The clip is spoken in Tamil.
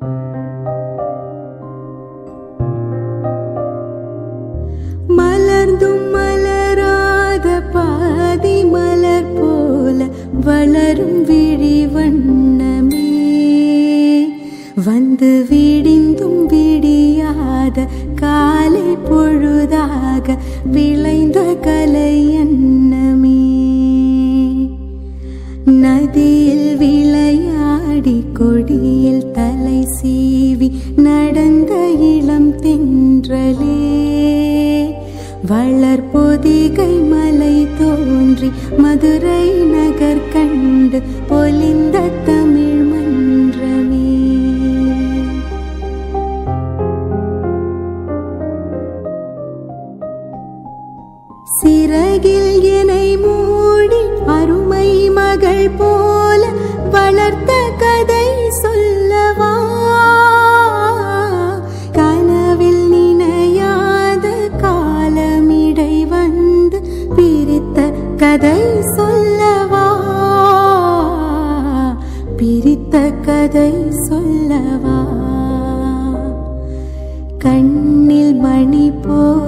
மலர்ந்தும் மலராத பாதி மலர் போல வளரும் விழி வண்ணமே, வந்து விடிந்தும் விடியாத காலை பொழுதாக விளைந்த கலை எண்ணமே. நதியில் விளையாடி கொடியில் தலை சீவி நடந்த இளம் தென்றலே, வளர்பொதிகை மலை தோன்றி மதுரை நகர் கண்டு பொலிந்த தமிழ் மன்றமே. சிறகில் என்னை மூடி அருமை மகள் போல வளர்த்த கதை சொல்லவா, கனவில் நினையாத காலமிடை வந்து பிரித்த கதை சொல்லவா, பிரித்த கதை சொல்லவா. கண்ணில் மணி போ